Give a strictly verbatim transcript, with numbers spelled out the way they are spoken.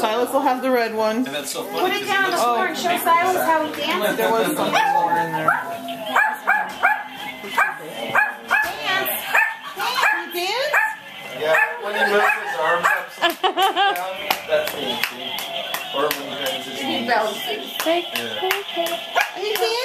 Sylas will have the red one. And that's so funny. Put it down on the floor and show Sylas how he dances. There was something more in there. Dance. Dance. Dance? Yeah, when he moves his arms up down, that's dancing. Or when he bends his knees. He bounces. Yeah. Are you dancing?